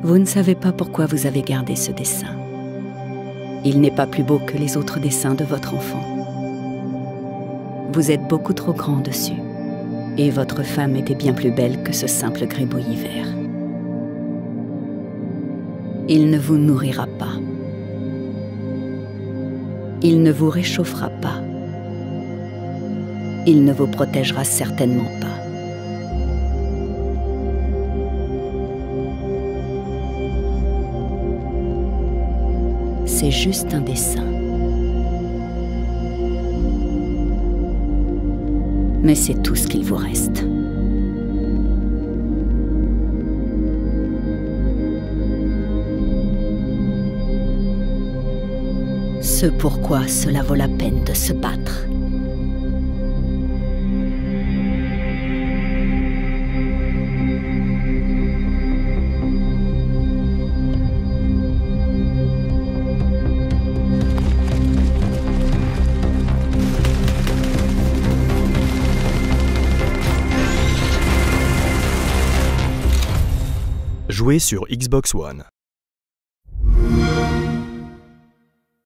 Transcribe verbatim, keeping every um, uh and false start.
Vous ne savez pas pourquoi vous avez gardé ce dessin. Il n'est pas plus beau que les autres dessins de votre enfant. Vous êtes beaucoup trop grand dessus. Et votre femme était bien plus belle que ce simple gribouillis vert. Il ne vous nourrira pas. Il ne vous réchauffera pas. Il ne vous protégera certainement pas. C'est juste un dessin. Mais c'est tout ce qu'il vous reste. Ce pourquoi cela vaut la peine de se battre. Jouer sur Xbox One.